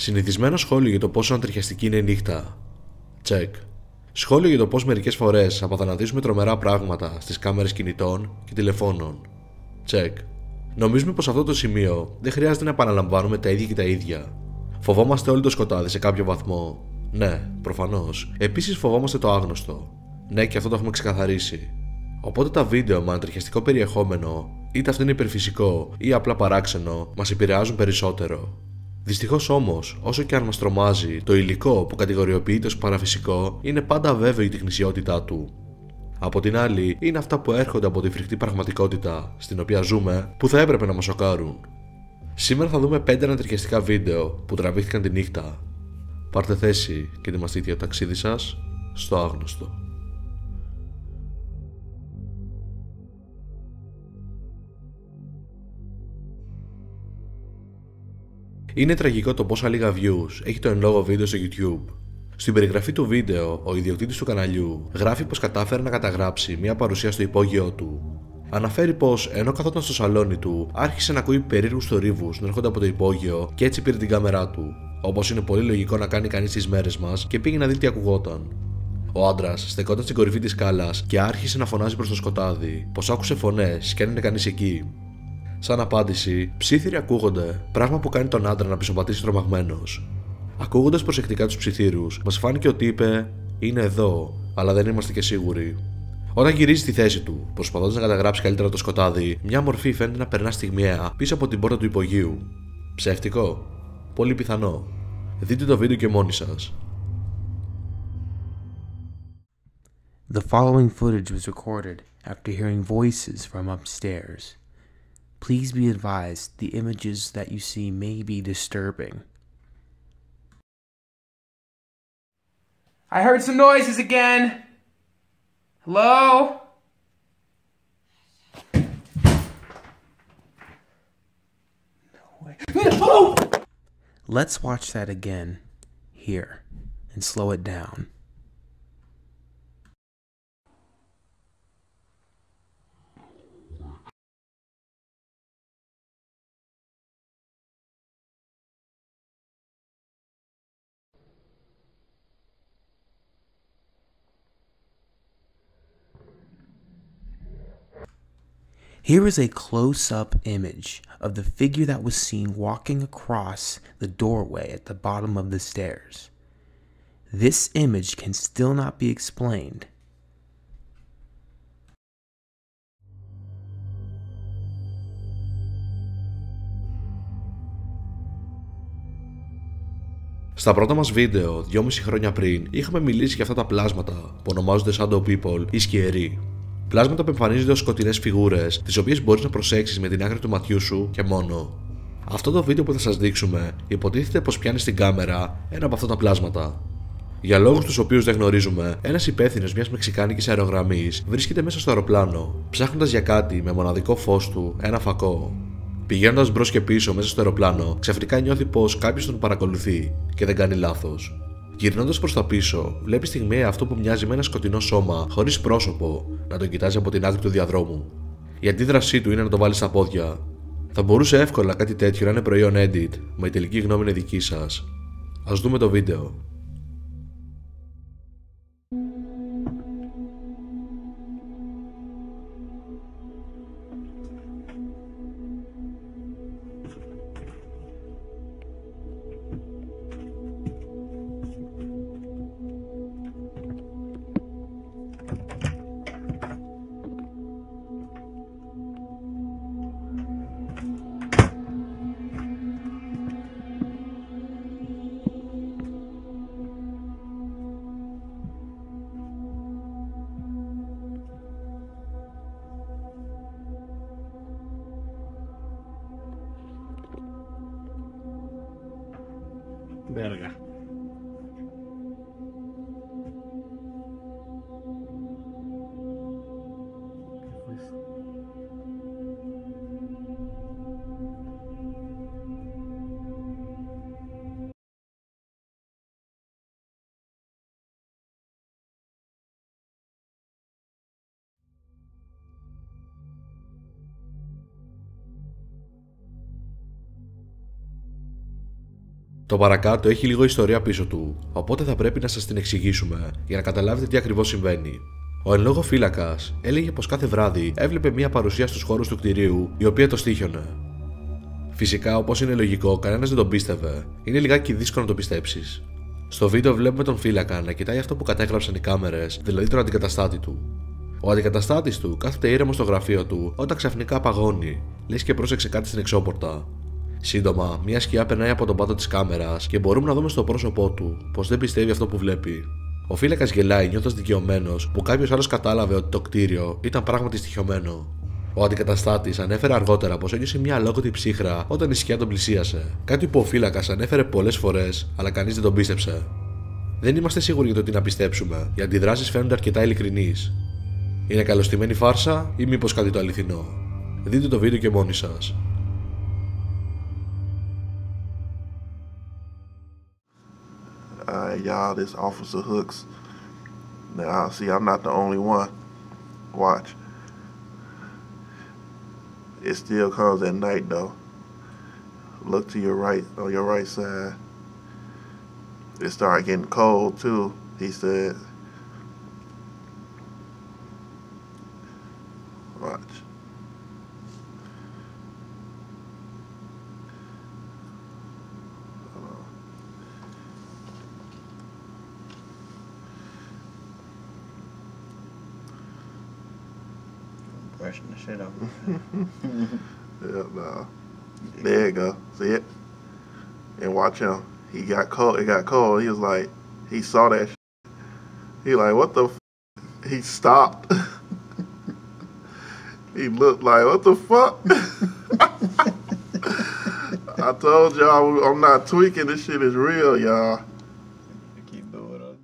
Συνηθισμένο σχόλιο για το πόσο αντριχιαστική είναι η νύχτα. Check. Σχόλιο για το πως μερικές φορές απαθανατίζουμε τρομερά πράγματα στις κάμερες κινητών και τηλεφώνων. Check. Νομίζουμε πως σε αυτό το σημείο δεν χρειάζεται να επαναλαμβάνουμε τα ίδια και τα ίδια. Φοβόμαστε όλοι το σκοτάδι σε κάποιο βαθμό. Ναι, προφανώς. Επίσης φοβόμαστε το άγνωστο. Ναι, και αυτό το έχουμε ξεκαθαρίσει. Οπότε τα βίντεο με αντριχιαστικό περιεχόμενο, είτε αυτό είναι υπερφυσικό ή απλά παράξενο, μας επηρεάζουν περισσότερο. Δυστυχώς όμως, όσο και αν μας τρομάζει, το υλικό που κατηγοριοποιείται ως παραφυσικό είναι πάντα βέβαιο για τη γνησιότητά του. Από την άλλη, είναι αυτά που έρχονται από τη φρικτή πραγματικότητα στην οποία ζούμε που θα έπρεπε να μας σοκάρουν. Σήμερα θα δούμε 5 ανατριχιαστικά βίντεο που τραβήχθηκαν τη νύχτα. Πάρτε θέση και ετοιμαστείτε για το ταξίδι σας στο άγνωστο. Είναι τραγικό το πόσα λίγα views έχει το εν λόγω βίντεο στο YouTube. Στην περιγραφή του βίντεο, ο ιδιοκτήτης του καναλιού γράφει πως κατάφερε να καταγράψει μια παρουσία στο υπόγειό του. Αναφέρει πως ενώ καθόταν στο σαλόνι του, άρχισε να ακούει περίεργους θορύβους να έρχονται από το υπόγειο και έτσι πήρε την κάμερά του. Όπως είναι πολύ λογικό να κάνει κανείς στις μέρες μας, και πήγε να δει τι ακουγόταν. Ο άντρας στεκόταν στην κορυφή της σκάλας και άρχισε να φωνάζει προς το σκοτάδι πως άκουσε φωνές και αν είναι κανείς εκεί. Σαν απάντηση, ψίθυροι ακούγονται, πράγμα που κάνει τον άντρα να πισωπατήσει τρομαγμένος. Ακούγοντας προσεκτικά τους ψιθύρους, μας φάνηκε ότι είπε: «Είναι εδώ, αλλά δεν είμαστε και σίγουροι». Όταν γυρίζει στη θέση του, προσπαθώντας να καταγράψει καλύτερα το σκοτάδι, μια μορφή φαίνεται να περνά στιγμιαία πίσω από την πόρτα του υπογείου. Ψεύτικο? Πολύ πιθανό. Δείτε το βίντεο και μόνοι σας. The following footage was recorded after hearing voices from upstairs. Please be advised the images that you see may be disturbing. I heard some noises again. Hello? No way. No! Let's watch that again here and slow it down. Here is a close-up image of the figure that was seen walking across the doorway at the bottom of the stairs. This image can still not be explained. Στα πρώτα μας βίντεο, 2,5 χρόνια πριν, είχαμε μιλήσει για αυτά τα πλάσματα που ονομάζονται Shadow People ή σκιεροί. Πλάσματα που εμφανίζονται ως σκοτεινές φιγούρες, τις οποίες μπορείς να προσέξεις με την άκρη του ματιού σου και μόνο. Αυτό το βίντεο που θα σας δείξουμε υποτίθεται πως πιάνει στην κάμερα ένα από αυτά τα πλάσματα. Για λόγους τους οποίους δεν γνωρίζουμε, ένας υπεύθυνος μιας μεξικάνικης αερογραμμής βρίσκεται μέσα στο αεροπλάνο, ψάχνοντας για κάτι με μοναδικό φως του ένα φακό. Πηγαίνοντας μπρος και πίσω μέσα στο αεροπλάνο, ξαφνικά νιώθει πως κάποιος τον παρακολουθεί και δεν κάνει λάθος. Γυρνώντας προς τα πίσω, βλέπει στιγμιαία αυτό που μοιάζει με ένα σκοτεινό σώμα χωρίς πρόσωπο να τον κοιτάζει από την άκρη του διαδρόμου. Η αντίδρασή του είναι να το βάλει στα πόδια. Θα μπορούσε εύκολα κάτι τέτοιο να είναι προϊόν edit, μα η τελική γνώμη είναι δική σας. Ας δούμε το βίντεο. Verga. Το παρακάτω έχει λίγο ιστορία πίσω του, οπότε θα πρέπει να σας την εξηγήσουμε για να καταλάβετε τι ακριβώς συμβαίνει. Ο εν λόγω φύλακας έλεγε πως κάθε βράδυ έβλεπε μια παρουσία στους χώρους του κτηρίου η οποία το στοίχιωνε. Φυσικά, όπως είναι λογικό, κανένας δεν τον πίστευε. Είναι λιγάκι δύσκολο να το πιστέψεις. Στο βίντεο βλέπουμε τον φύλακα να κοιτάει αυτό που κατέγραψαν οι κάμερες, δηλαδή τον αντικαταστάτη του. Ο αντικαταστάτης του κάθεται ήρεμο στο γραφείο του όταν ξαφνικά παγώνει, λες και πρόσεξε κάτι στην εξώπορτα. Σύντομα, μια σκιά περνάει από τον πάτο της κάμερας και μπορούμε να δούμε στο πρόσωπό του πως δεν πιστεύει αυτό που βλέπει. Ο φύλακας γελάει νιώθοντας δικαιωμένος που κάποιος άλλος κατάλαβε ότι το κτίριο ήταν πράγματι στοιχειωμένο. Ο αντικαταστάτης ανέφερε αργότερα πως ένιωσε μια αλόκοτη ψύχρα όταν η σκιά τον πλησίασε. Κάτι που ο φύλακας ανέφερε πολλές φορές, αλλά κανείς δεν τον πίστεψε. Δεν είμαστε σίγουροι για το τι να πιστέψουμε, οι αντιδράσεις φαίνονται αρκετά ειλικρινείς. Είναι καλωστημένη φάρσα ή μήπως κάτι το αληθινό? Δείτε το βίντεο και μόνοι σας. Y'all, this Officer Hooks. Now, see, I'm not the only one. Watch. It still comes at night, though. Look to your right, on your right side. It started getting cold, too, he said. Watch. Brushing the shit out. Yeah, nah. There you go. See it? And watch him. He got cold. It got cold. He was like, he saw that shit. He like, what the f? He stopped. He looked like, what the fuck? I told y'all I'm not tweaking. This shit is real, y'all. Keep doing it.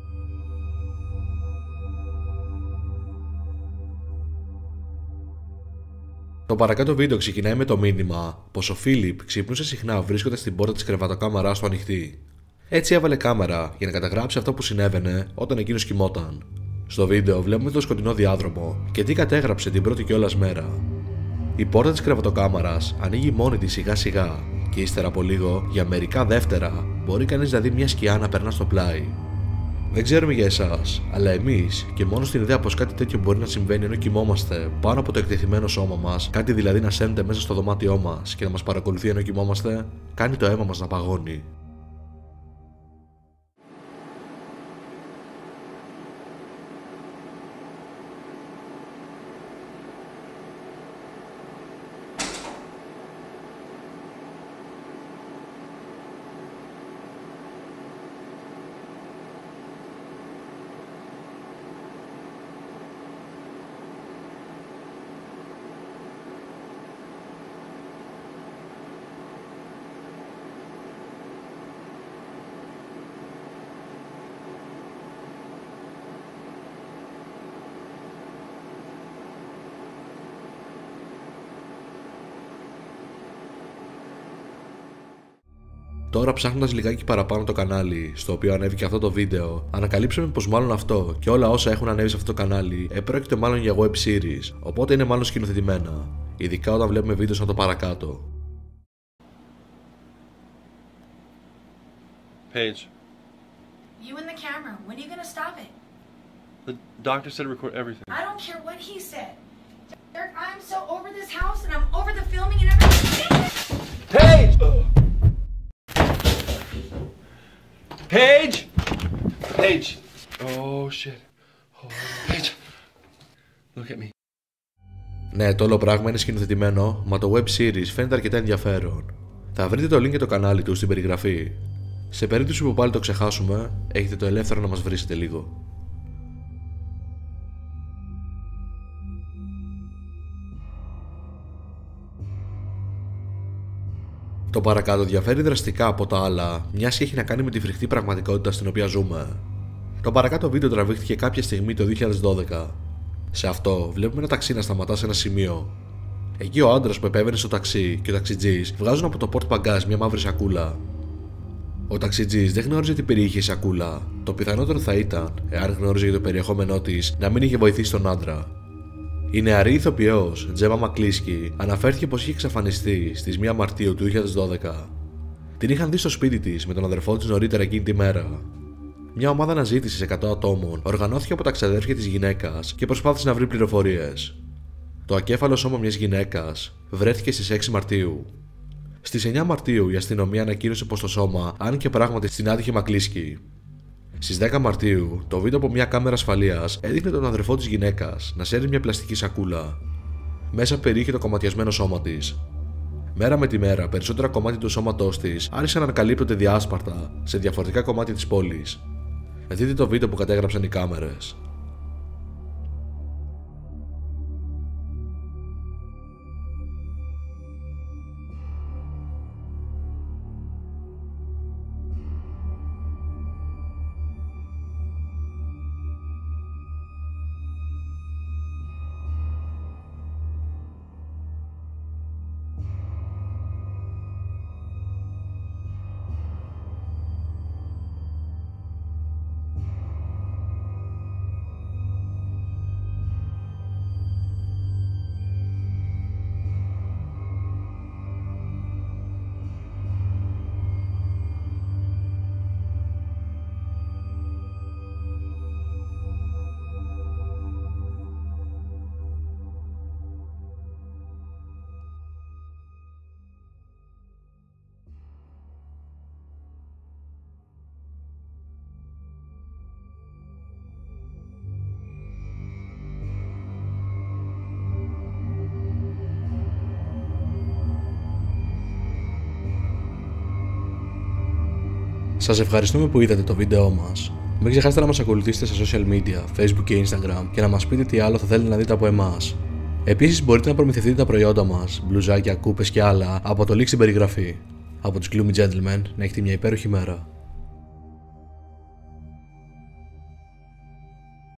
Το παρακάτω βίντεο ξεκινάει με το μήνυμα πως ο Φίλιπ ξυπνούσε συχνά βρίσκοντας την πόρτα της κρεβατοκάμαρας του ανοιχτή. Έτσι έβαλε κάμερα για να καταγράψει αυτό που συνέβαινε όταν εκείνος κοιμόταν. Στο βίντεο βλέπουμε το σκοτεινό διάδρομο και τι κατέγραψε την πρώτη κιόλας μέρα. Η πόρτα της κρεβατοκάμαρας ανοίγει μόνη της σιγά σιγά και ύστερα από λίγο, για μερικά δεύτερα, μπορεί κανείς να δει μια σκιά να περνά στο πλάι. Δεν ξέρουμε για εσάς, αλλά εμείς, και μόνο στην ιδέα πως κάτι τέτοιο μπορεί να συμβαίνει ενώ κοιμόμαστε πάνω από το εκτεθειμένο σώμα μας, κάτι δηλαδή να σέρνεται μέσα στο δωμάτιό μας και να μας παρακολουθεί ενώ κοιμόμαστε, κάνει το αίμα μας να παγώνει. Τώρα, ψάχνοντας λιγάκι παραπάνω το κανάλι στο οποίο ανέβηκε αυτό το βίντεο, ανακαλύψαμε πως μάλλον αυτό και όλα όσα έχουν ανέβει σε αυτό το κανάλι επρόκειται μάλλον για web series, οπότε είναι μάλλον σκηνοθετημένα, ειδικά όταν βλέπουμε βίντεο σαν το παρακάτω. Paige. You and the camera. When are you gonna stop it? The doctor said to record everything. I don't care what he said. Derek, I'm so over this house and I'm over the filming and everything. Paige! Paige! Paige! Oh shit. Oh, Paige! Look at me. Ναι, το όλο πράγμα είναι σκηνοθετημένο, μα το web series φαίνεται αρκετά ενδιαφέρον. Θα βρείτε το link για το κανάλι του στην περιγραφή. Σε περίπτωση που πάλι το ξεχάσουμε, έχετε το ελεύθερο να μας βρίσετε λίγο. Το παρακάτω διαφέρει δραστικά από τα άλλα, μιας και έχει να κάνει με τη φρικτή πραγματικότητα στην οποία ζούμε. Το παρακάτω βίντεο τραβήχτηκε κάποια στιγμή το 2012. Σε αυτό βλέπουμε ένα ταξί να σταματά σε ένα σημείο. Εκεί ο άντρας που επέβαινε στο ταξί και ο ταξιτζής βγάζουν από το port bagage μια μαύρη σακούλα. Ο ταξιτζής δεν γνώριζε τι περιείχε η σακούλα. Το πιθανότερο θα ήταν, εάν γνώριζε για το περιεχόμενό της, να μην είχε βοηθήσει τον άντρα. Η νεαρή ηθοποιός, Τζέμα Μακλίσκι, αναφέρθηκε πως είχε εξαφανιστεί στις 1 Μαρτίου του 2012. Την είχαν δει στο σπίτι της με τον αδερφό της νωρίτερα εκείνη τη μέρα. Μια ομάδα αναζήτησης 100 ατόμων οργανώθηκε από τα ξαδέρφια της γυναίκας και προσπάθησε να βρει πληροφορίες. Το ακέφαλο σώμα μιας γυναίκας βρέθηκε στις 6 Μαρτίου. Στις 9 Μαρτίου η αστυνομία ανακοίνωσε πως το σώμα άνοιγε πράγματι στην άτυχη Μακλίσκι. Στις 10 Μαρτίου, το βίντεο από μια κάμερα ασφαλείας έδειχνε τον αδερφό της γυναίκας να σέρνει μια πλαστική σακούλα. Μέσα περιείχε το κομματιασμένο σώμα της. Μέρα με τη μέρα, περισσότερα κομμάτια του σώματός της άρχισαν να ανακαλύπτονται διάσπαρτα σε διαφορετικά κομμάτια της πόλης. Δείτε το βίντεο που κατέγραψαν οι κάμερες. Σας ευχαριστούμε που είδατε το βίντεό μας. Μην ξεχάσετε να μας ακολουθήσετε στα social media, Facebook και Instagram και να μας πείτε τι άλλο θα θέλετε να δείτε από εμάς. Επίσης μπορείτε να προμηθευτείτε τα προϊόντα μας, μπλουζάκια, κούπες και άλλα από το link στην περιγραφή. Από τους Gloomy Gentlemen, να έχετε μια υπέροχη μέρα.